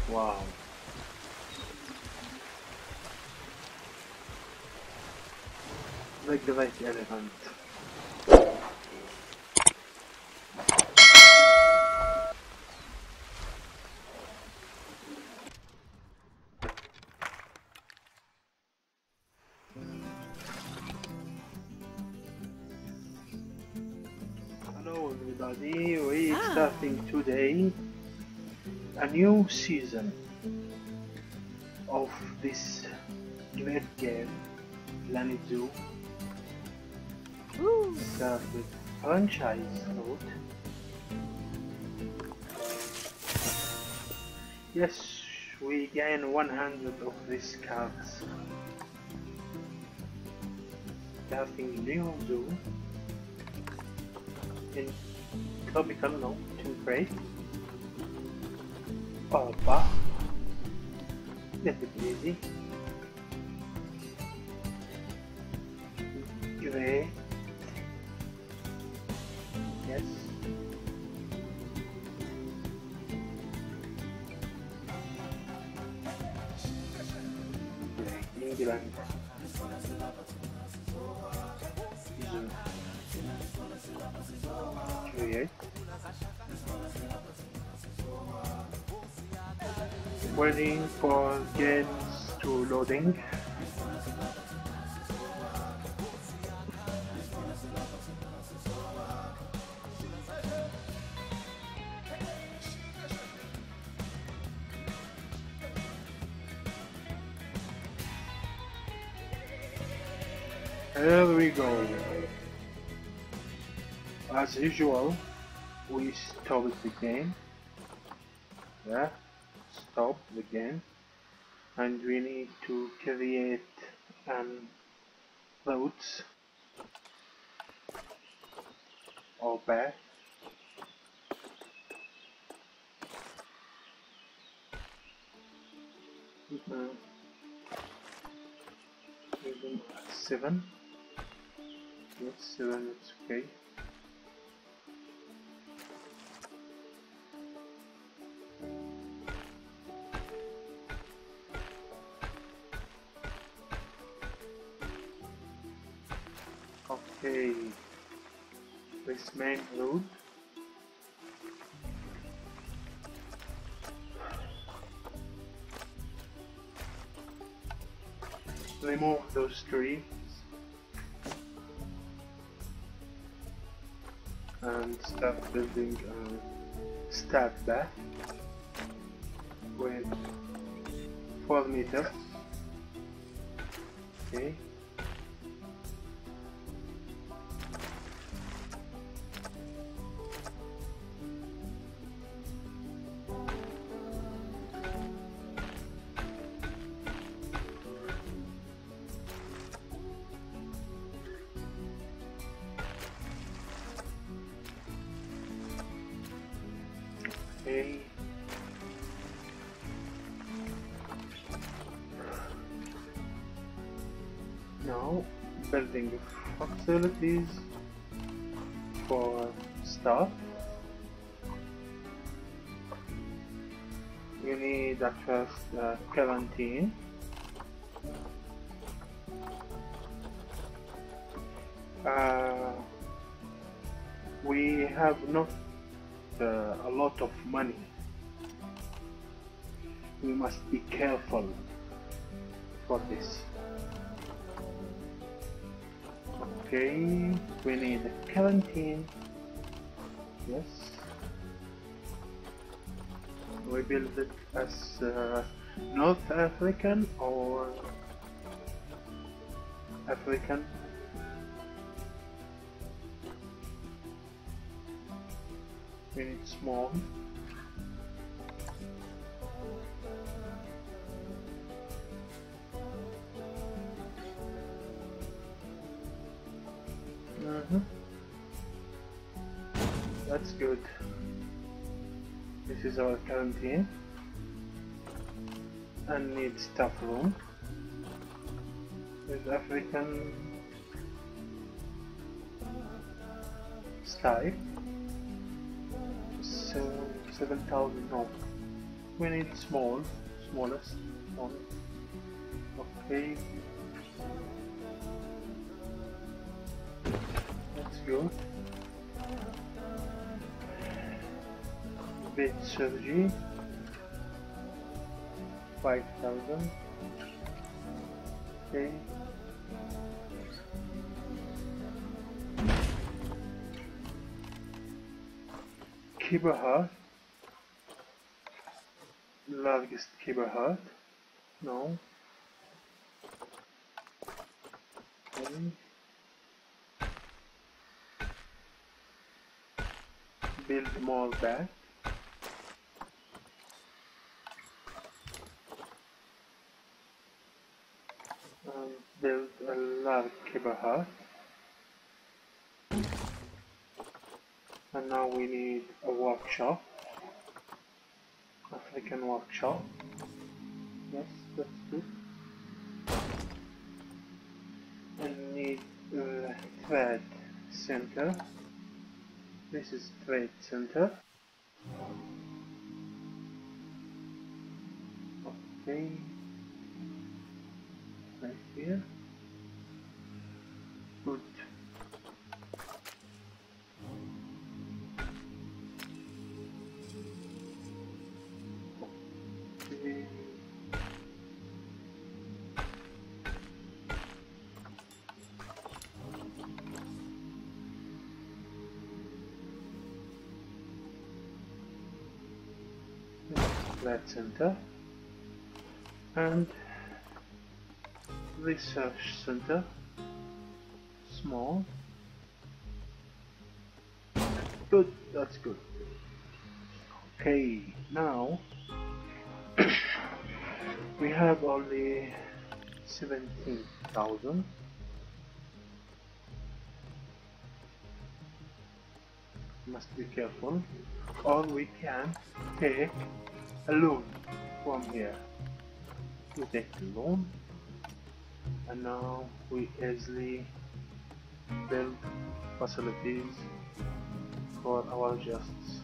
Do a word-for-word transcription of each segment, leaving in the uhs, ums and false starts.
Wow. Like the white elephant. Hello everybody, we are starting today a new season of this great game, Planet Zoo. Start with franchise route. Yes, we gain one hundred of these cards. Starting New Zoo in tropical, no, temperate. Papa. Let it easy. Gray. Yes. England. Create. Waiting for games to loading. Here we go. As usual, we stop the game. Yeah, stop the game, and we need to create um, routes or path. Mm-hmm. Even seven. Yes, seven. It's okay. Okay, this main route. Remove those trees and start building a start bath with four meters. Okay. Okay. Now, building facilities for staff. You need at first uh, quarantine. Uh, we have not uh, a lot of money. We must be careful for this. Okay, we need a quarantine. Yes. We build it as uh, North African or African. We need small. Mm-hmm. That's good. This is our quarantine. And need staff room with African style. So seven thousand, no, We need small, smallest one. Okay. That's good. Bit surgery. Five thousand. Okay. Keyboard heart. Largest keyboard heart. No. Okay. Build more back. Um, build a large keyboard heart. And now we need a workshop. African workshop. Yes, that's good. And need a thread center. This is thread center. Okay. Right here. Good. Okay. Thread center. And research center, small. Good, that's good. Okay, now we have only seventeen thousand. Must be careful, or we can take a loan from here. We take the loan, and now we easily build facilities for our guests.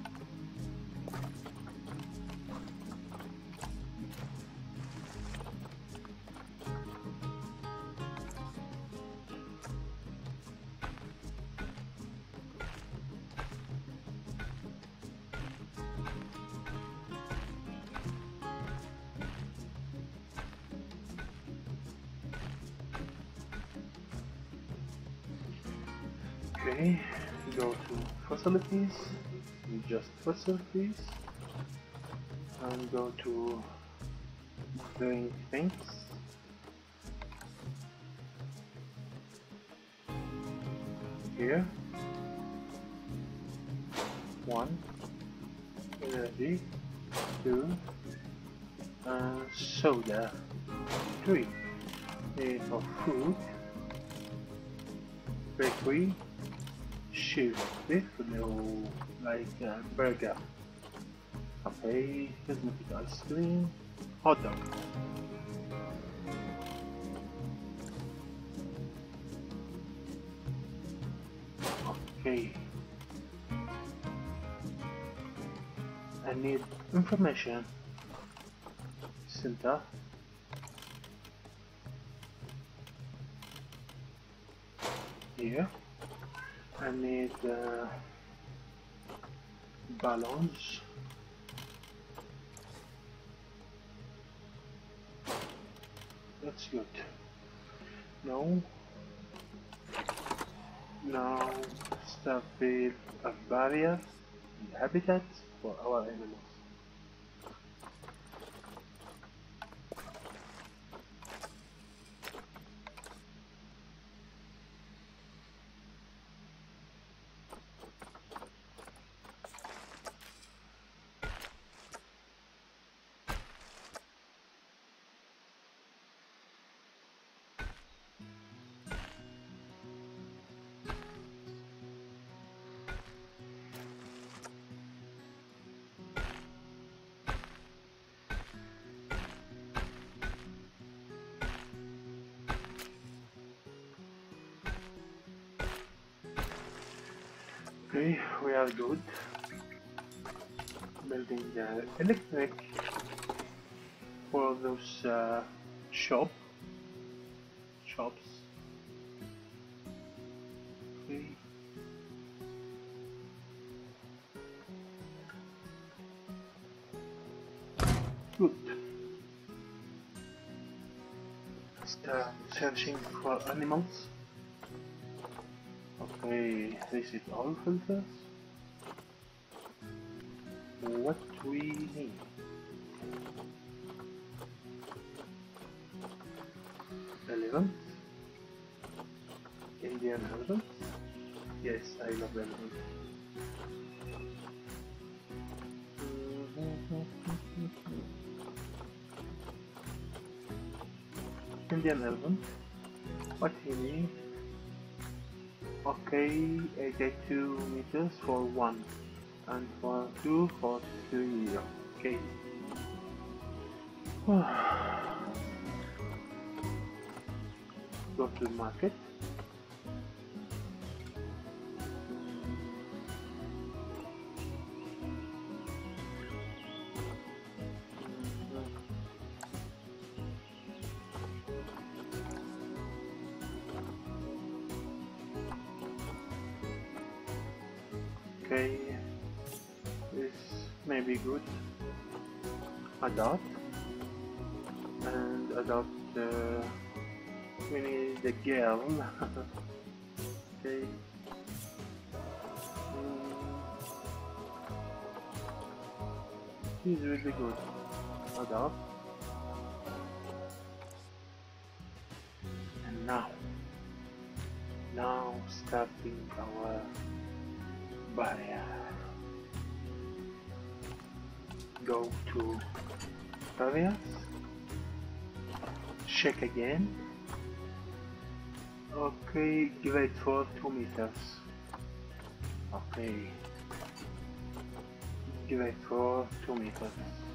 Okay, go to facilities, just facilities, and go to doing things. Here, one, energy, two, uh, soda, three, need for food, bakery, shift with no like uh, burger, cafe, cosmetic ice cream, hot dog. Okay, I need information center. Here I need uh, balloons. That's good. No. Now start build a barrier and habitat for our animals. Okay, we are good. Build building the electric for those uh, shop shops. Okay. Good. Start searching for animals. Okay, this is all filters. What we need? Elephant. Indian elephant. Yes, I love elephant. Indian elephant. What he need? Okay, eighty-two meters for one, and for two for three. Okay. Go to the market. Okay, this may be good. Adopt and adopt. Uh, we need the girl. Okay. Mm. She's really good. Adopt. And now, now starting our barrier. Go to barriers, check again. Okay, great for two meters. Okay, great for two meters.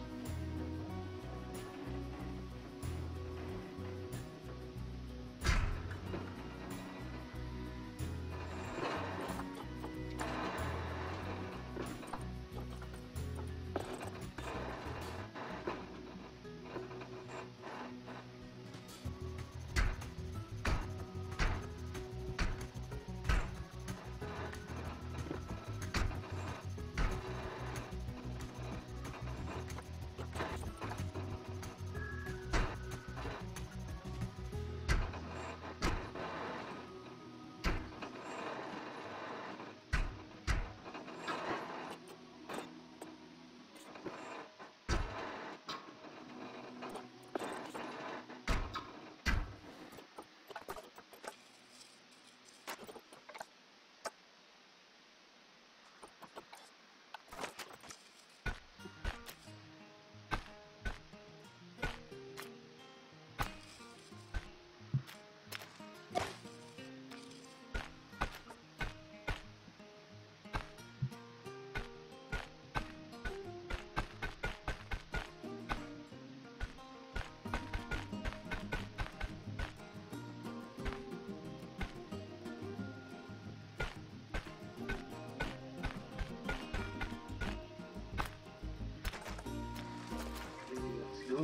Good.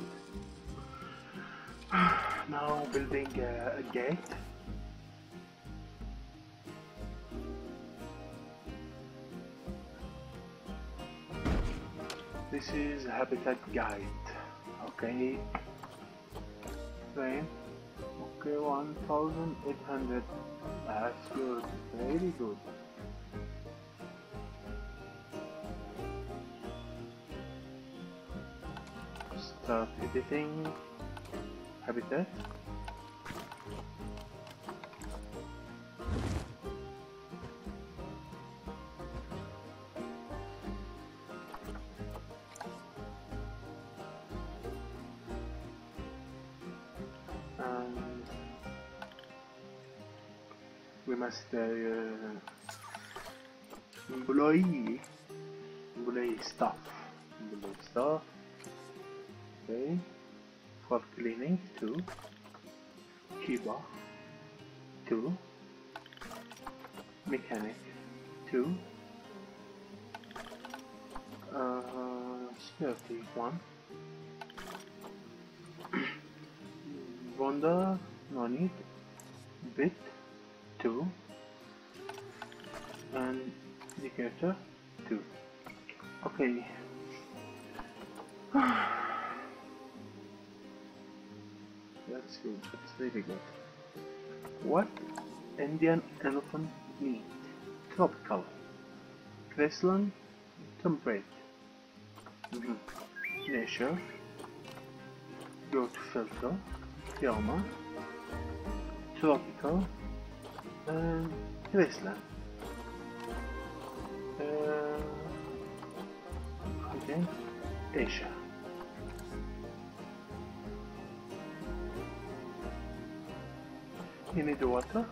Now building uh, a gate. This is habitat guide. Okay. Frame. Okay, one thousand eight hundred. That's good. Very good. Start editing habitat. And we must uh, employee employee staff employee staff. Okay, for cleaning two, keyboard two, mechanic two, uh, thirty-one. Wonder, no need. Bit, two. And indicator, two. Okay. That's good. That's really good. What Indian elephant need? Tropical. Grassland, temperate. Mm-hmm. Nature. Go to filter. Bioma. Tropical. And grassland. Uh, again, Asia. You need the water?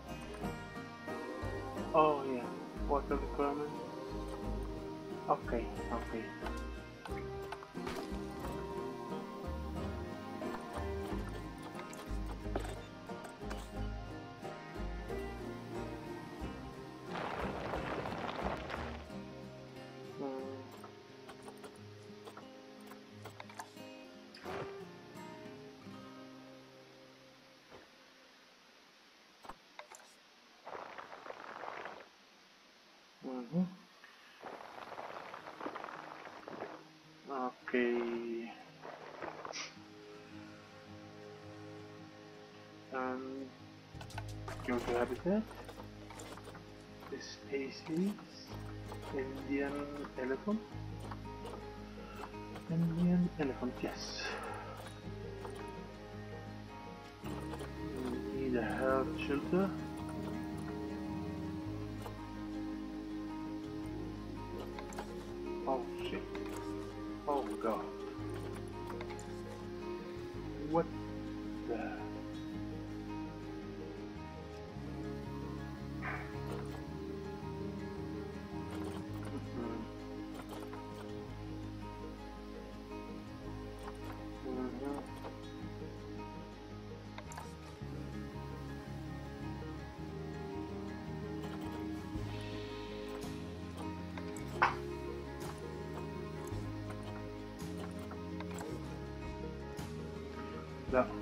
Oh yeah, water requirement. Okay, okay. Mm-hmm. Okay. Um, go to habitat. The species Indian elephant. Indian elephant, yes. We need a health shelter. Oh shit. Oh god. What the... Mm-hmm. Mm-hmm. No.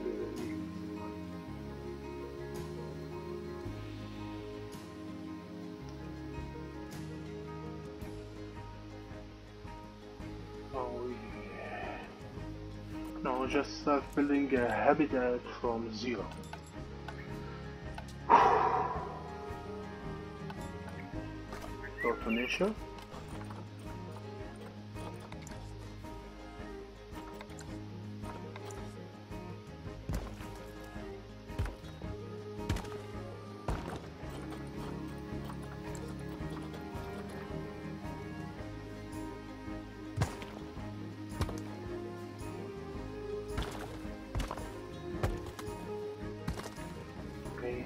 Oh yeah. No, just start building a habitat from zero. Go to nature. Okay.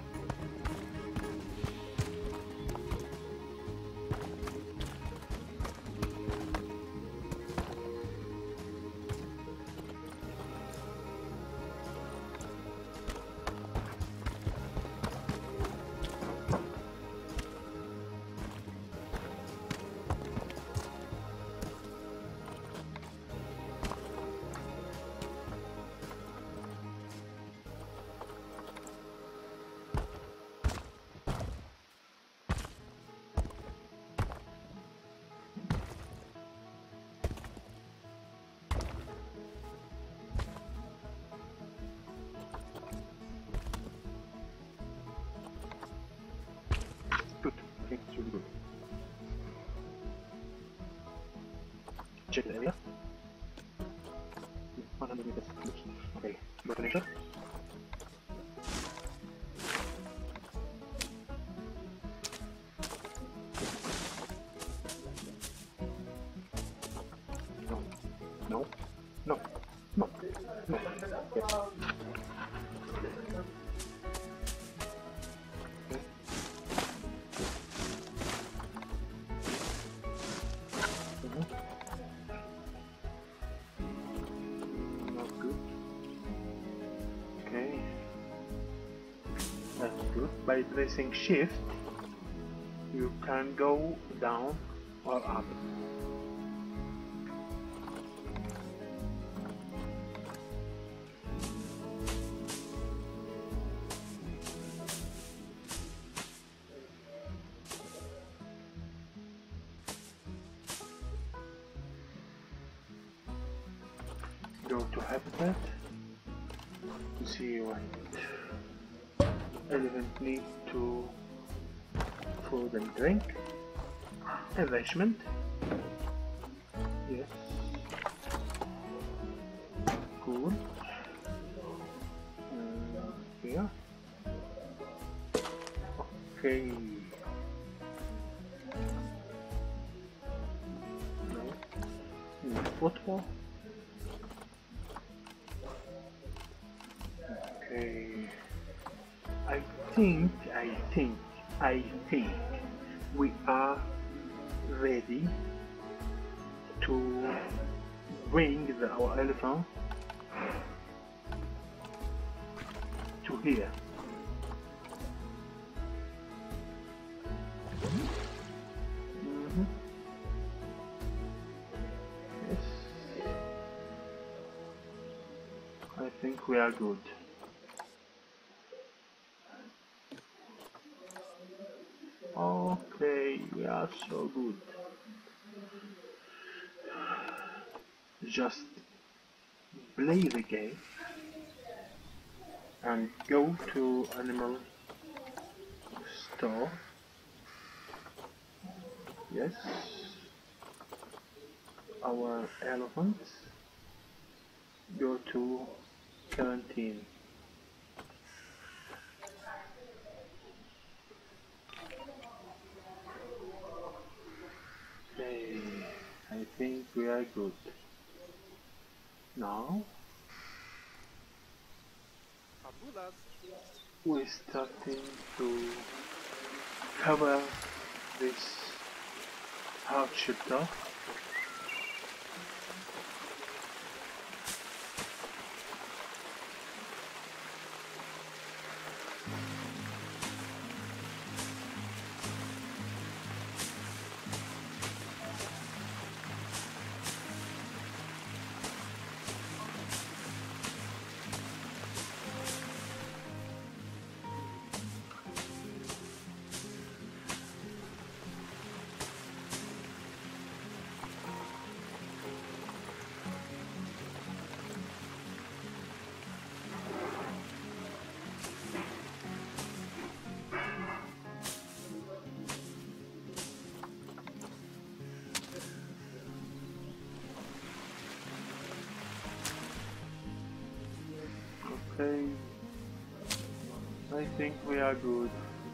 Good. Okay, it's really good. Check the area. one hundred meters. Okay, go to nature. No, no, no, no, no. Okay. Mm-hmm. Not good. Okay. That's good. By pressing shift, you can go down or up. go to habitat to see what elephant need to food and drink, enrichment, yes, cool, uh, here, okay, no, no photo, okay, I think, I think, I think we are ready to bring the, our elephant to here. Mm-hmm. Yes, I think we are good. Okay, we are so good. Just play the game and go to animal store. Yes, our elephants go to seventeen. Okay, I think we are good. Now we're starting to cover this hard chapter. Okay, I think we are good.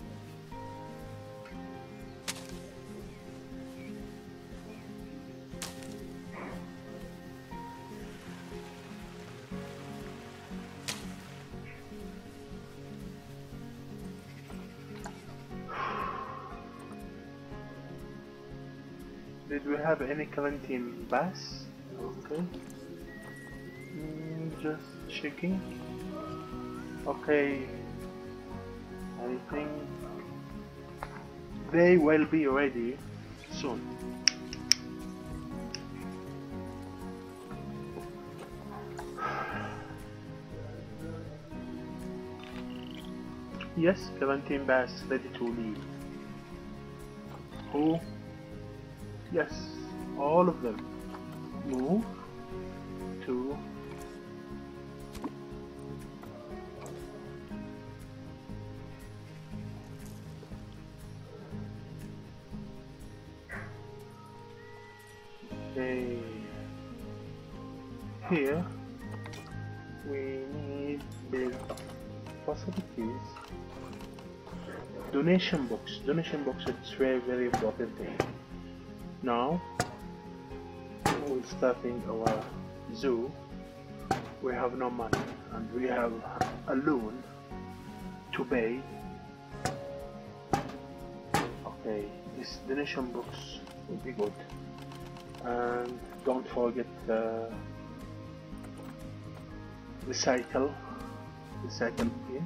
Did we have any quarantine bass? Okay. Mm, just checking. Okay. I think they will be ready soon. Yes, quarantine bass ready to leave. Who? Yes, all of them. Move to okay. Here we need build facilities. Donation box. Donation box is very very important thing. Now we're starting our zoo. We have no money and we have a loan to pay. Okay, this donation box will be good. And don't forget uh, recycle. Recycle here.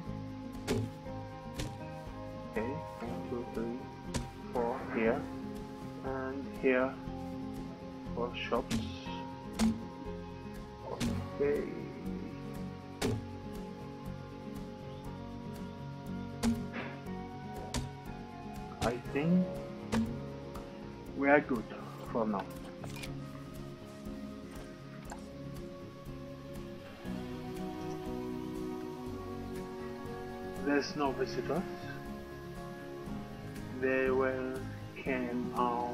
Okay, one, two, three, four here. And here for shops. Okay. I think we are good for now. there's no visitors. They will come out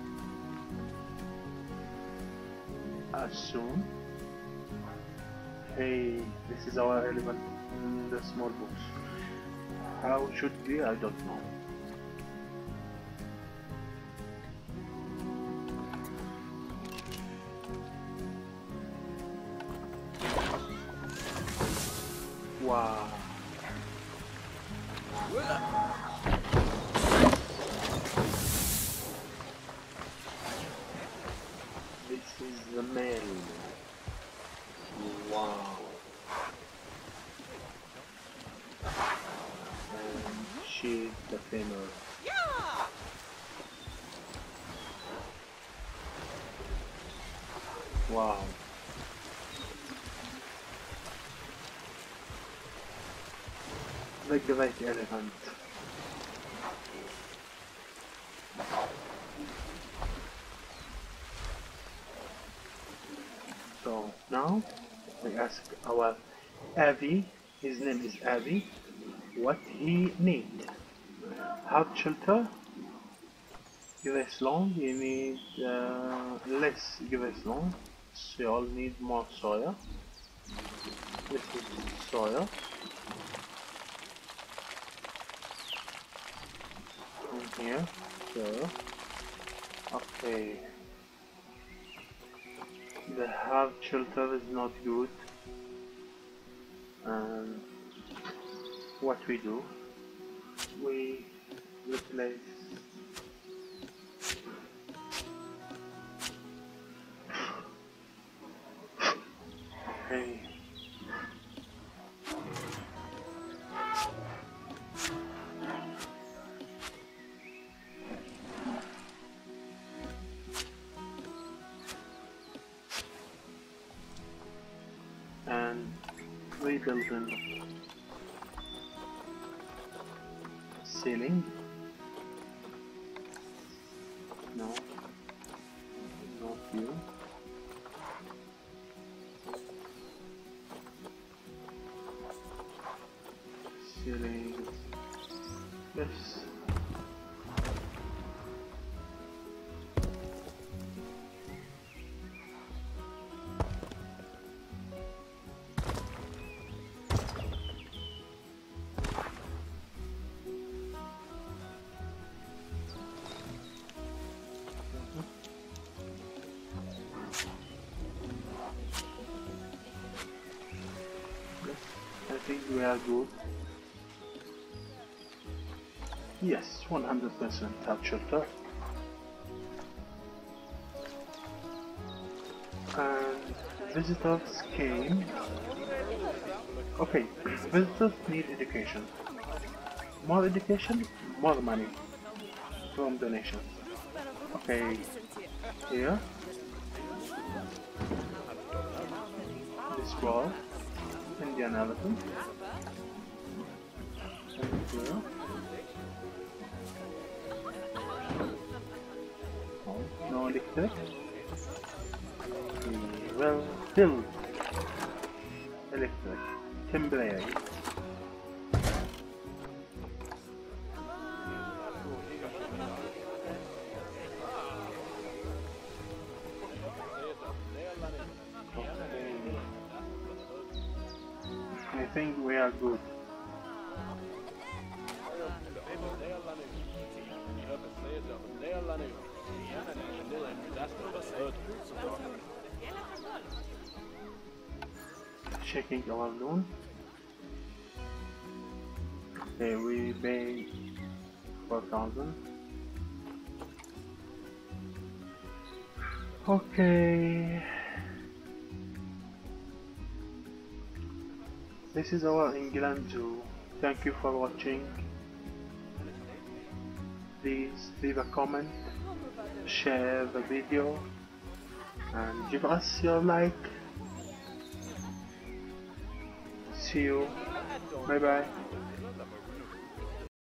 as soon. Hey, this is our elephant in the small box. How it should be, I don't know. Wow. This is the male. Wow. And she's the female. Yeah. Wow. The great elephant. So now we ask our Avi, his name is Avi, what he need. Hard shelter, grass long, you need uh, less grass long, so you all need more soya. This is soya. From here, so okay. The hard shelter is not good, and what we do, we replace okay. And rebuilding ceiling. No, not you. Ceiling. Yes. I think we are good. Yes, one hundred percent hard shelter. And visitors came. Okay, visitors need education. More education, more money from donations. Okay, here. This wall. Indian elephant. Thank you. Oh, no electric. We will build electric. Temporary. I think we are good. Checking our loan. Okay, we pay four thousand. Okay. This is our England Zoo. Thank you for watching. Please leave a comment, share the video, and give us your like. See you. Bye bye.